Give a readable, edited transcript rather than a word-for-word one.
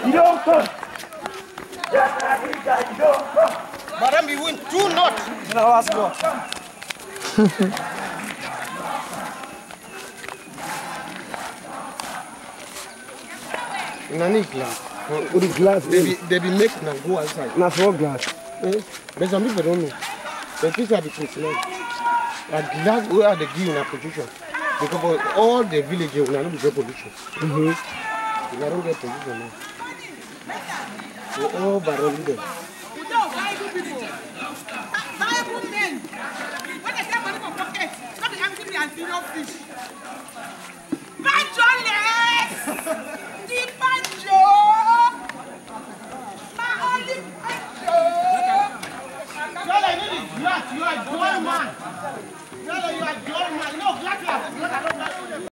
You don't come. Madam, we win 2-0. Now let's go. Nani glass. With the glass. They be making and go outside. Not for glass. But some people don't know. The things are between cement. And glass we are the give in a position. Because all the villages will not get pollution. You don't get pollution now. We all barrel them. Viable men. When they say money for pocket, not the empty and zero fish. Banjoles! The banjo! My only banjo! Tell her you need glass, you are a grown man. Tell her you are a grown man. No, glass, you are